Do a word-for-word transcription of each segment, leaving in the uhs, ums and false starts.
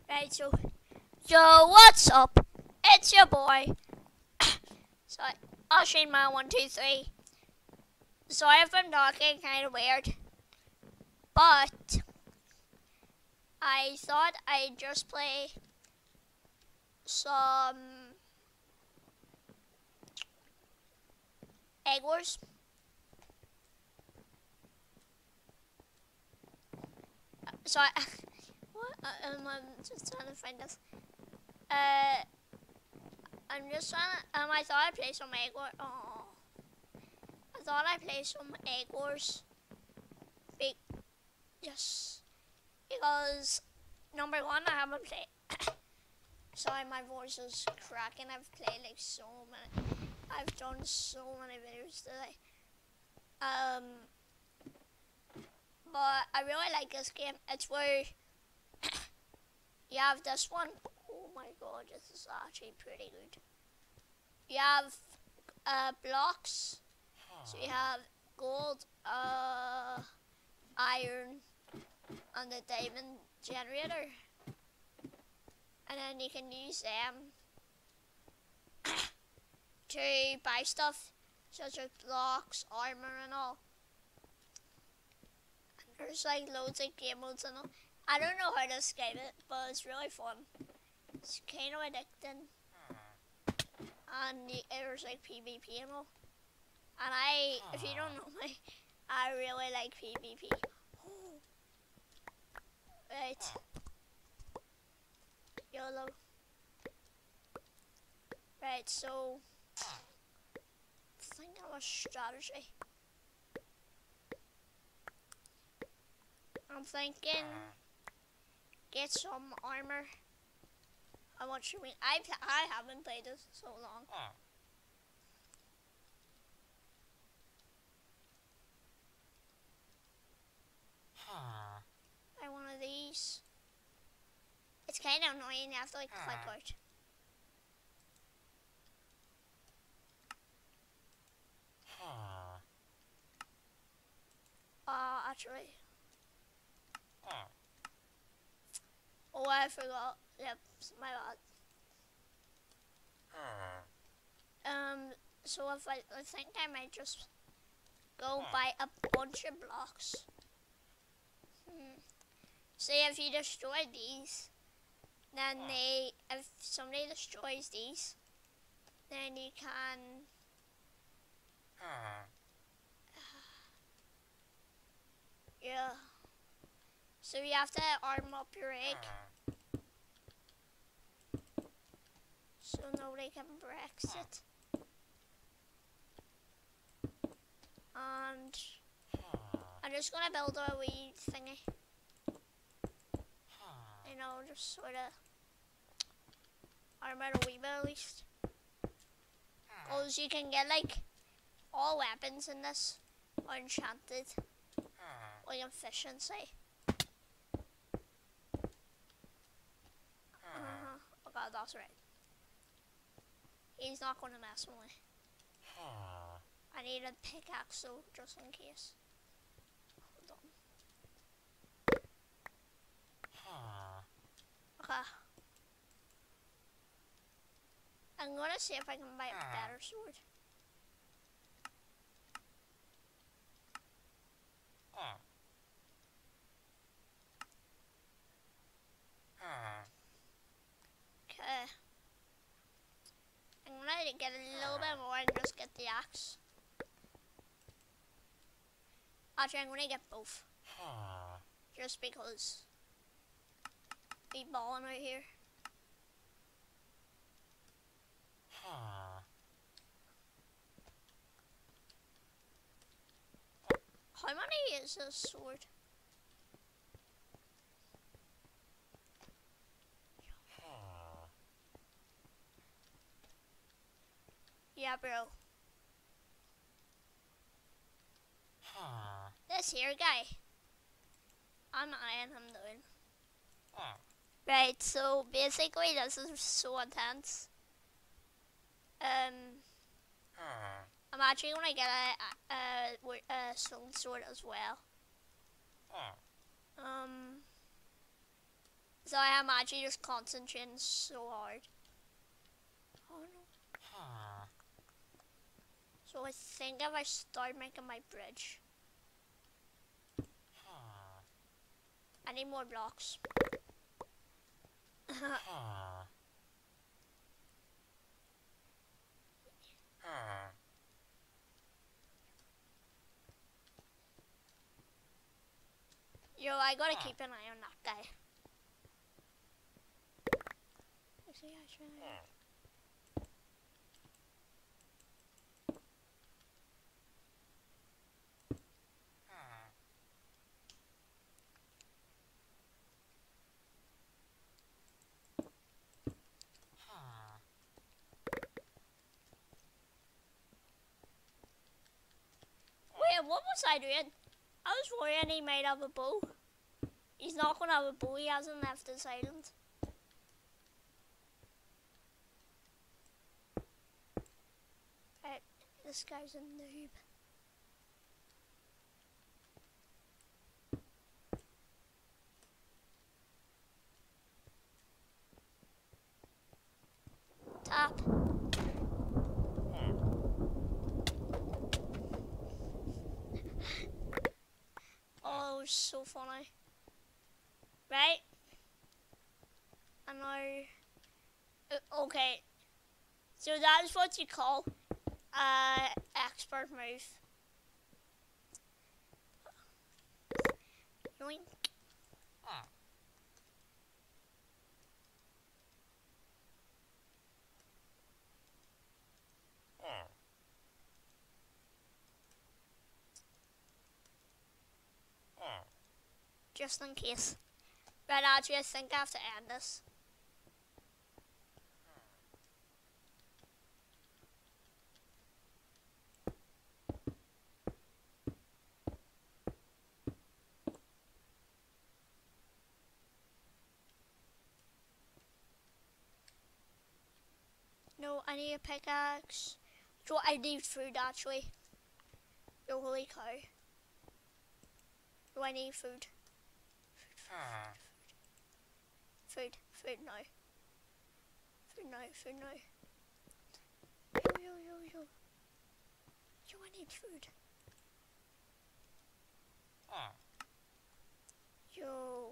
Right, so, so what's up? It's your boy. So, I'll change my one, two, three. Sorry if I'm talking kind of weird, but I thought I'd just play some Egg Wars. So I, what? Um, I'm just trying to find this. Uh, I'm just trying to. Um, I thought I'd play some Egg Wars. Oh, I thought I'd play some Egg Wars. Big, yes, because number one, I haven't played. Sorry, my voice is cracking. I've played like so many. I've done so many videos today. Um, but I really like this game. It's where you have this one. Oh my god, this is actually pretty good. You have uh, blocks. So you have gold, uh, iron, and the diamond generator. And then you can use them to buy stuff such as blocks, armor and all. And there's like loads of game modes and all. I don't know how to describe it, but it's really fun. It's kind of addicting. And there's like PvP and all. And I, if you don't know me, I really like PvP. Right. YOLO. Right, so I think I have a strategy. I'm thinking get some armor. How much you mean? I I haven't played this so long. I one of these. It's kind of annoying. You have to like click out. Uh, actually. Oh, I forgot. Yep, my bad. Um, so if I, I think I might just go buy a bunch of blocks. Hmm. See, if you destroy these, then they, if somebody destroys these, then you can, yeah. So you have to arm up your egg, so nobody can break it. And I'm just gonna build a wee thingy. You know, just sort of arm it a wee bit at least. Because you can get like all weapons in this are enchanted, like efficiency. Uh-huh. Oh god, that's right. He's not going to mess with me. I need a pickaxe though, just in case. Hold on. Okay. I'm going to see if I can buy a better sword. Okay. I'm going to get a little bit more and just get the axe. Actually, I'm going to get both. Just because we balling out here. How many is this sword? Yeah, bro. This here guy. I'm eyeing him down. Right, so basically this is so intense. Um, I'm actually gonna get a, a, a, a stone sword as well. Um, So I am actually just concentrating so hard. Oh no. So I think if I start making my bridge, I need more blocks. Yo, I gotta keep an eye on that guy. Actually, I should. Wait, what was I doing? I was worrying he might have a bow. He's not gonna have a bow, he hasn't left his island. Right, this guy's a noob. Tap. Oh, it was so funny. Right? And now, uh, okay. So that is what you call uh expert move. Yoink. Just in case. Right, actually, I think I have to end this. No, I need a pickaxe. So I need food actually. Yo, holy cow. Do I need food? Food, food now. Food now, food now. Yo, yo, yo, yo. Yo, I need food. Yo.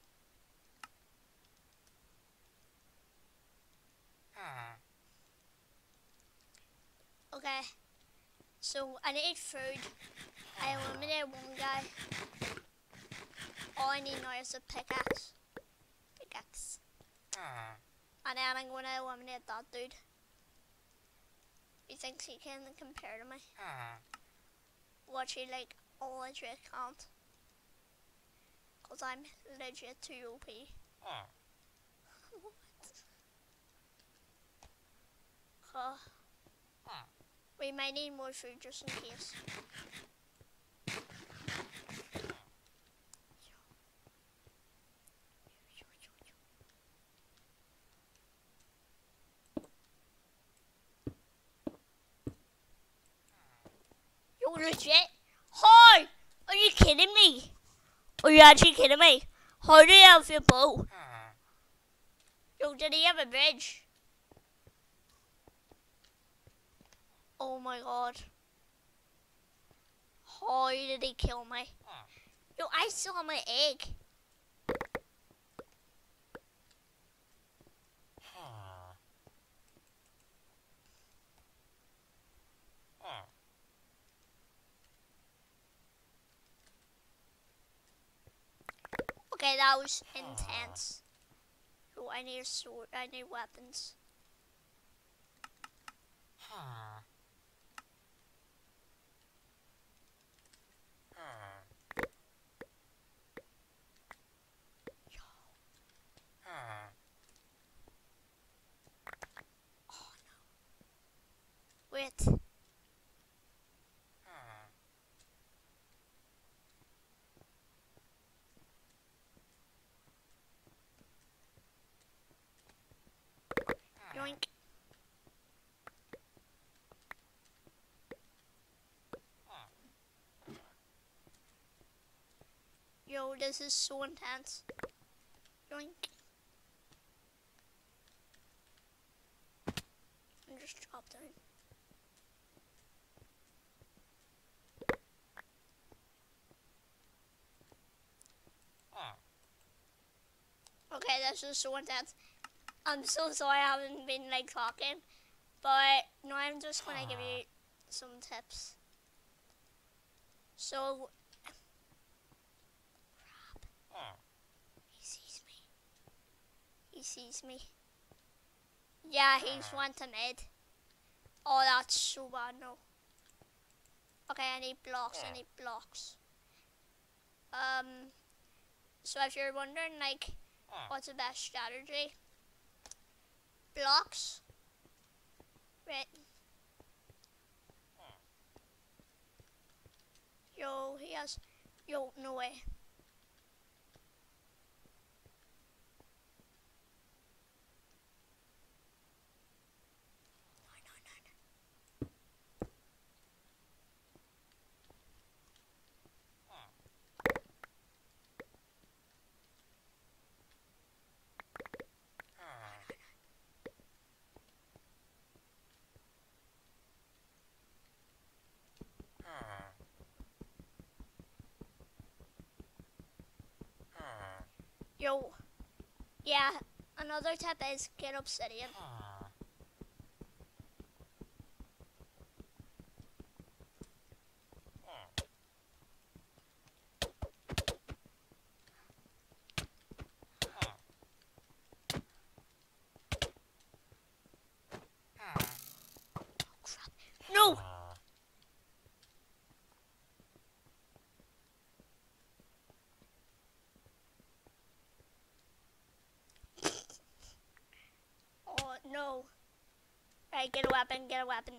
Okay. So I need food. I eliminated one guy. All I need now is a pickaxe. Pickaxe. And then I'm gonna eliminate that dude. He thinks he can compare to me. Watch he like all legit can't. Cause I'm legit too O P. What? Huh. We might need more food just in case. Yo, legit? How? Are you kidding me? Are you actually kidding me? How do you have your bow? Yo, did he have a bridge? Oh my god. How did he kill me? Yo, I still have my egg. Okay, that was intense. Oh, I need a sword. I need weapons. Oh no. Wait. Yoink. Yo, this is so intense. Yoink. just drop down. Okay, this is so intense. I'm so sorry I haven't been like talking, but now I'm just gonna give you some tips. So, crap. He sees me. He sees me. Yeah, he's one to mid. Oh, that's so bad, no. Okay, I need blocks, I need blocks. Um, so if you're wondering, like, what's the best strategy? Blocks. Right. Yo, he has, yo, no way. Yo, yeah, another tip is get obsidian. No! Oh, no. Right, get a weapon, get a weapon.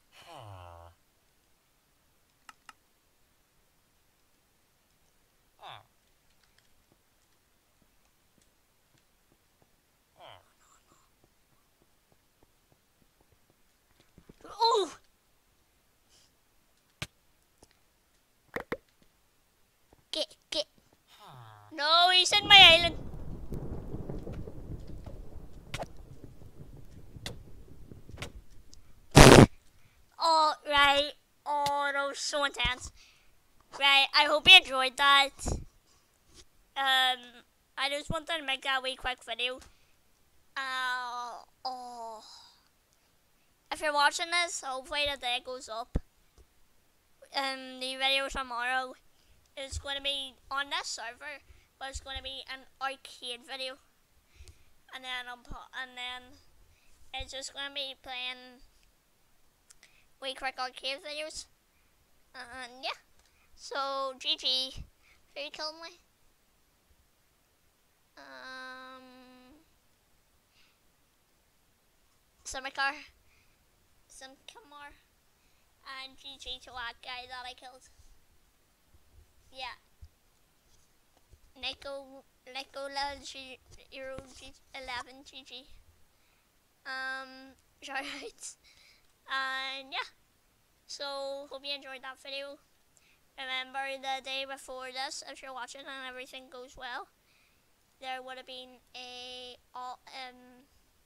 Oh! Get, get. No, he's in my island. Oh, right. Oh, that was so intense. Right, I hope you enjoyed that. Um, I just wanted to make that wee quick video. Uh, oh. If you're watching this, hopefully the day goes up. Um, the video tomorrow is going to be on this server, but it's going to be an arcade video. And then, I'll put, and then it's just going to be playing wee quick arcade videos. And yeah. So, G G. Who killed me? Um, Simicar. Simkamar. And G G to that guy that I killed. Yeah. Nico, Nicola G, Euro G, eleven G G. Um, shoutouts. And yeah. So, hope you enjoyed that video. Remember the day before this, if you're watching and everything goes well, there would have been a all um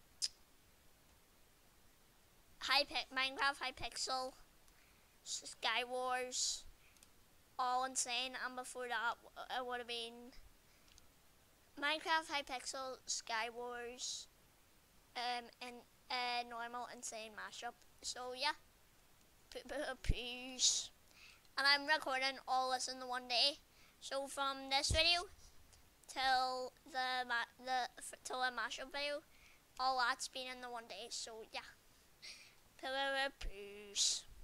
high pic Minecraft Hypixel, Sky Wars, All Insane, and before that it would have been Minecraft Hypixel, Sky Wars, um and uh, normal Insane mashup. So yeah, peace. And I'm recording all this in the one day. So from this video till the ma the till the mashup video, all that's been in the one day. So yeah, peace.